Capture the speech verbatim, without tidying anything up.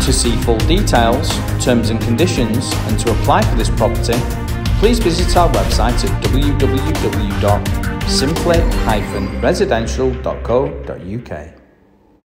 To see full details, terms and conditions, and to apply for this property, please visit our website at w w w dot simply dash residential dot co dot u k.